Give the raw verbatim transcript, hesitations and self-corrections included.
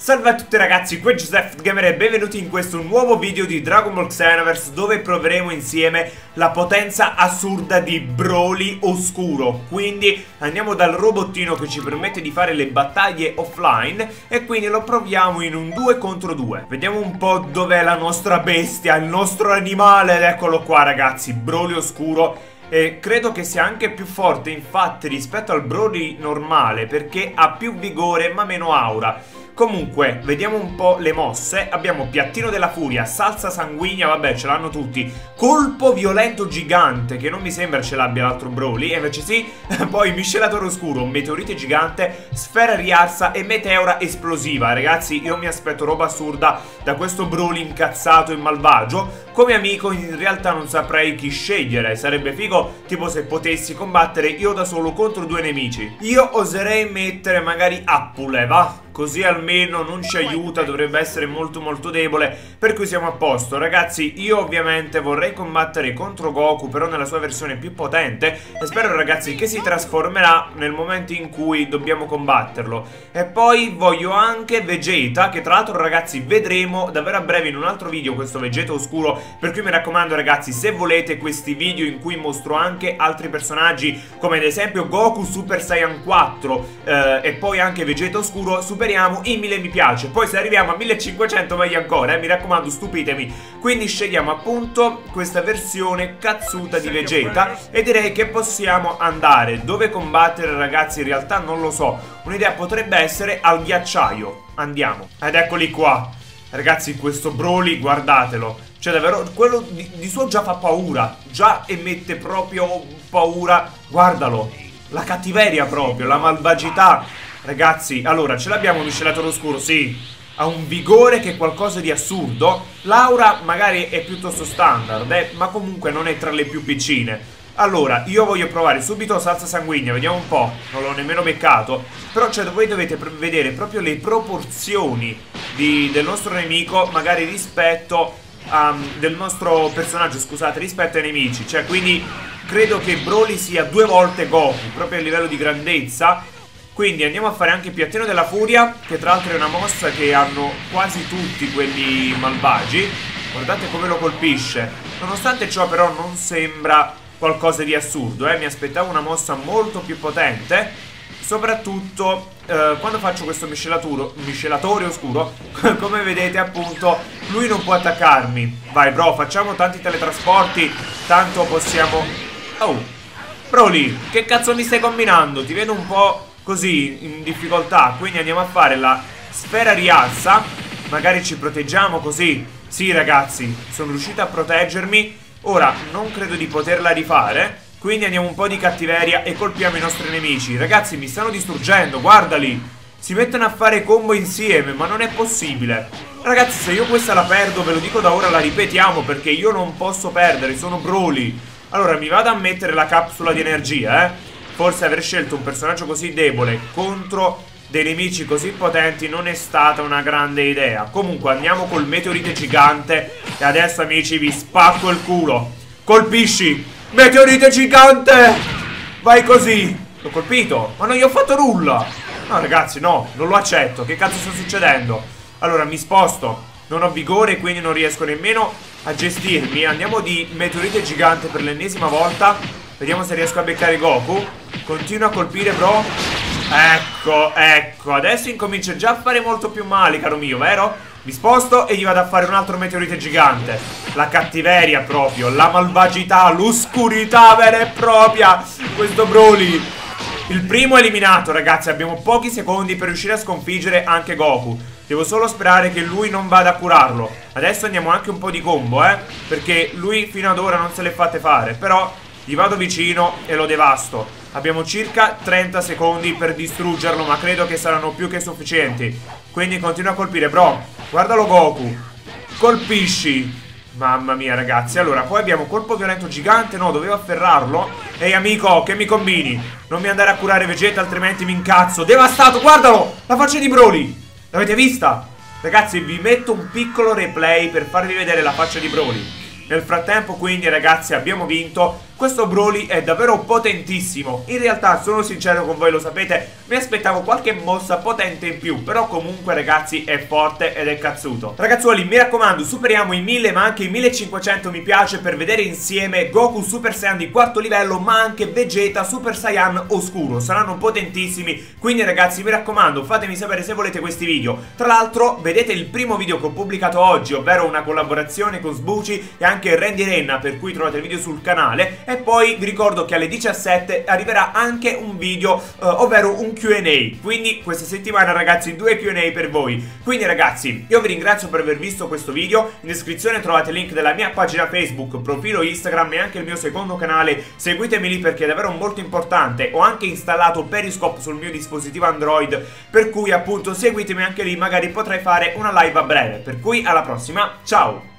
Salve a tutti ragazzi, qui è Giuseppe Gamer e benvenuti in questo nuovo video di Dragon Ball Xenoverse, dove proveremo insieme la potenza assurda di Broly Oscuro. Quindi andiamo dal robottino che ci permette di fare le battaglie offline e quindi lo proviamo in un due contro due. Vediamo un po' dov'è la nostra bestia, il nostro animale, ed eccolo qua ragazzi, Broly Oscuro. E credo che sia anche più forte infatti rispetto al Broly normale, perché ha più vigore ma meno aura. Comunque, vediamo un po' le mosse. Abbiamo Piattino della Furia, Salsa Sanguigna, vabbè, ce l'hanno tutti. Colpo Violento Gigante, che non mi sembra ce l'abbia l'altro Broly, e invece sì. Poi Miscelatore Oscuro, Meteorite Gigante, Sfera Riarsa e Meteora Esplosiva. Ragazzi, io mi aspetto roba assurda da questo Broly incazzato e malvagio. Come amico in realtà non saprei chi scegliere. Sarebbe figo tipo se potessi combattere io da solo contro due nemici. Io oserei mettere magari Appule, va? Così almeno non ci aiuta, dovrebbe essere molto molto debole, per cui siamo a posto. Ragazzi, io ovviamente vorrei combattere contro Goku, però nella sua versione più potente, e spero ragazzi che si trasformerà nel momento in cui dobbiamo combatterlo. E poi voglio anche Vegeta, che tra l'altro ragazzi vedremo davvero a breve in un altro video questo Vegeta Oscuro, per cui mi raccomando ragazzi, se volete questi video in cui mostro anche altri personaggi, come ad esempio Goku Super Saiyan quattro eh, e poi anche Vegeta Oscuro, super i mille mi piace. Poi se arriviamo a millecinquecento meglio ancora, eh, mi raccomando stupitemi. Quindi scegliamo appunto questa versione cazzuta di Vegeta e direi che possiamo andare. Dove combattere ragazzi in realtà non lo so. Un'idea potrebbe essere al ghiacciaio. Andiamo. Ed eccoli qua ragazzi, questo Broly guardatelo. Cioè davvero quello di, di suo già fa paura. Già emette proprio paura. Guardalo, la cattiveria proprio, la malvagità. Ragazzi, allora, ce l'abbiamo Miscelatore Oscuro, sì, ha un vigore che è qualcosa di assurdo. L'aura magari è piuttosto standard, eh, ma comunque non è tra le più piccine. Allora, io voglio provare subito Salsa Sanguigna, vediamo un po', non l'ho nemmeno beccato. Però, cioè, voi dovete vedere proprio le proporzioni di, del nostro nemico, magari rispetto a, del nostro personaggio, scusate, rispetto ai nemici. Cioè, quindi, credo che Broly sia due volte Goku, proprio a livello di grandezza. Quindi andiamo a fare anche Piattino della Furia, che tra l'altro è una mossa che hanno quasi tutti quelli malvagi. Guardate come lo colpisce. Nonostante ciò però non sembra qualcosa di assurdo, eh. Mi aspettavo una mossa molto più potente. Soprattutto eh, quando faccio questo miscelatore oscuro, come vedete appunto, lui non può attaccarmi. Vai bro, facciamo tanti teletrasporti, tanto possiamo... Oh, Broly, che cazzo mi stai combinando? Ti vedo un po' così in difficoltà, quindi andiamo a fare la Sfera Rialza. Magari ci proteggiamo così. Sì ragazzi, sono riuscito a proteggermi. Ora non credo di poterla rifare, quindi andiamo un po' di cattiveria e colpiamo i nostri nemici. Ragazzi, mi stanno distruggendo, guardali. Si mettono a fare combo insieme, ma non è possibile. Ragazzi, se io questa la perdo, ve lo dico da ora, la ripetiamo, perché io non posso perdere, sono Broly. Allora mi vado a mettere la capsula di energia, eh. Forse aver scelto un personaggio così debole contro dei nemici così potenti non è stata una grande idea. Comunque andiamo col Meteorite Gigante. E adesso amici vi spacco il culo. Colpisci, Meteorite Gigante. Vai così. L'ho colpito, ma non gli ho fatto nulla. No ragazzi, no, non lo accetto. Che cazzo sta succedendo? Allora mi sposto, non ho vigore, quindi non riesco nemmeno a gestirmi. Andiamo di Meteorite Gigante per l'ennesima volta. Vediamo se riesco a beccare Goku. Continua a colpire bro. Ecco, ecco, adesso incomincia già a fare molto più male, caro mio, vero? Mi sposto e gli vado a fare un altro Meteorite Gigante. La cattiveria proprio, la malvagità, l'oscurità vera e propria. Questo Broly. Il primo è eliminato ragazzi, abbiamo pochi secondi per riuscire a sconfiggere anche Goku. Devo solo sperare che lui non vada a curarlo. Adesso andiamo anche un po' di combo, eh, perché lui fino ad ora non se le fate fare. Però gli vado vicino e lo devasto. Abbiamo circa trenta secondi per distruggerlo, ma credo che saranno più che sufficienti. Quindi continua a colpire, bro. Guardalo Goku. Colpisci. Mamma mia ragazzi. Allora, poi abbiamo colpo violento gigante. No, dovevo afferrarlo. Ehi amico, che mi combini? Non mi andare a curare Vegeta, altrimenti mi incazzo. Devastato, guardalo. La faccia di Broly. L'avete vista? Ragazzi, vi metto un piccolo replay per farvi vedere la faccia di Broly. Nel frattempo quindi ragazzi abbiamo vinto. questo Broly è davvero potentissimo. In realtà, sono sincero con voi, lo sapete, mi aspettavo qualche mossa potente in più, però comunque ragazzi è forte ed è cazzuto. Ragazzuoli, mi raccomando, superiamo i mille ma anche i millecinquecento mi piace per vedere insieme Goku Super Saiyan di quarto livello, ma anche Vegeta Super Saiyan oscuro. Saranno potentissimi, quindi ragazzi mi raccomando, fatemi sapere se volete questi video. Tra l'altro vedete il primo video che ho pubblicato oggi, ovvero una collaborazione con Sbuci e anche Randy Renna, per cui trovate il video sul canale. E poi vi ricordo che alle diciassette arriverà anche un video, uh, ovvero un Q and A. Quindi questa settimana ragazzi due Q and A per voi. Quindi ragazzi io vi ringrazio per aver visto questo video. In descrizione trovate il link della mia pagina Facebook, profilo Instagram e anche il mio secondo canale. Seguitemi lì perché è davvero molto importante. Ho anche installato Periscope sul mio dispositivo Android, per cui appunto seguitemi anche lì, magari potrei fare una live a breve. Per cui alla prossima, ciao!